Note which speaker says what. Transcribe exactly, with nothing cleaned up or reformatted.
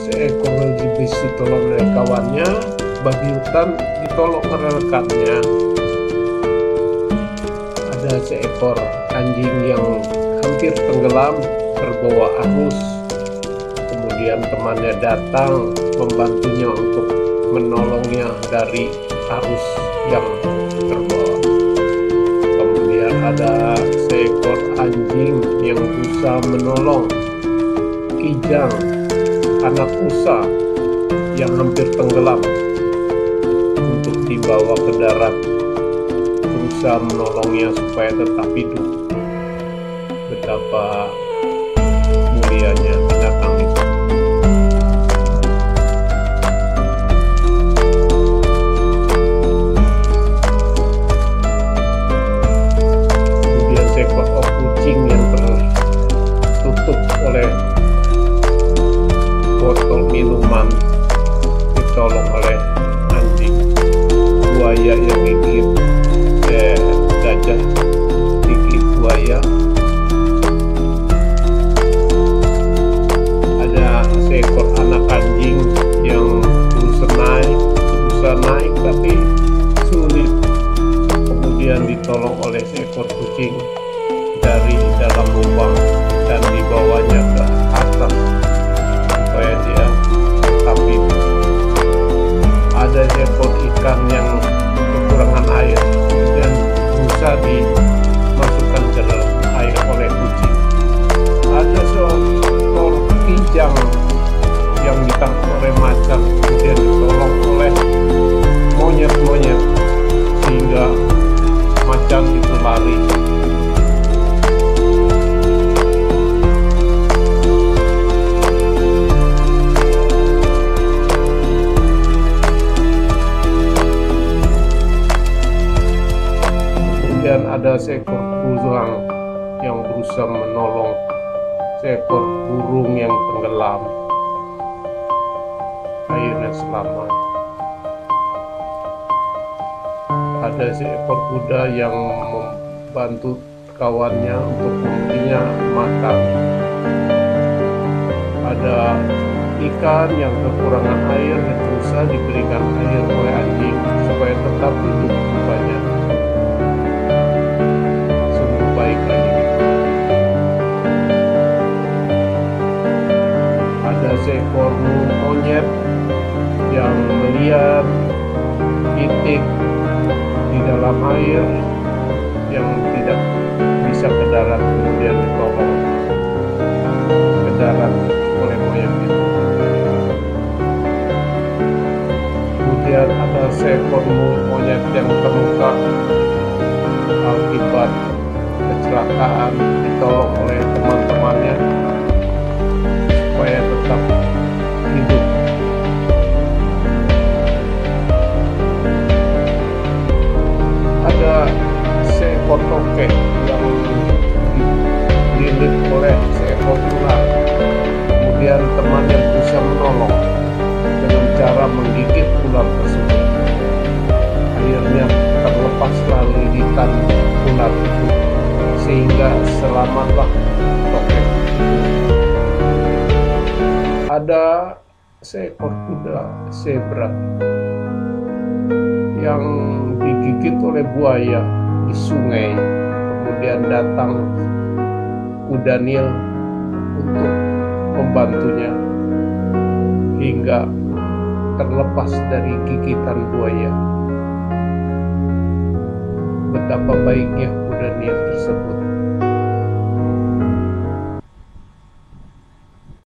Speaker 1: seekor iblis ditolong oleh kawannya, babi hutan ditolong oleh rekannya. Ada seekor anjing yang hampir tenggelam terbawa arus, kemudian temannya datang membantunya untuk menolongnya dari arus yang terbawa. Kemudian ada seekor anjing yang berusaha menolong kijang anak usa yang hampir tenggelam untuk dibawa ke darat, berusaha menolongnya supaya tetap hidup. Betapa mulianya binatang itu. Kemudian seekor kucing yang tertutup oleh botol minuman ditolong oleh anjing. Buaya yang gigit eh, gajah gigit buaya. Ada seekor anak anjing yang berusaha naik berusaha naik tapi sulit, kemudian ditolong oleh seekor kucing dari dalam lubang dan dibawanya ke atas supaya dia tetap hidup. Ada seekor ikan yang kekurangan air dan berusaha dimasukkan ke dalam air oleh kucing. Ada seekor kijang yang ditangkap oleh macan, kemudian ditolong oleh monyet-monyet sehingga macan itu lari. Kemudian ada seekor burung yang berusaha menolong seekor burung yang tenggelam, akhirnya selamat. Ada seekor kuda yang membantu kawannya untuk memberinya makan. Ada ikan yang kekurangan air dan berusaha diberikan air oleh anjing supaya tetap hidup rupanya. Baik lagi. Ada seekor monyet yang melihat itik di dalam air yang tidak bisa ke darat, kemudian ditolong ke darat oleh monyet itu. Kemudian ada seekor monyet yang terluka akibat kecelakaan, ditolong oleh teman-temannya supaya tetap hidup. Ada seekor tokek yang dililit oleh seekor ular, kemudian temannya berusaha menolong dengan cara menggigit ular tersebut. Akhirnya terlepaslah lilitan ular itu sehingga selamatlah tokek. Ada seekor kuda zebra yang digigit oleh buaya di sungai, kemudian datang kuda Nil untuk membantunya hingga terlepas dari gigitan buaya. Betapa baiknya kuda Nil tersebut.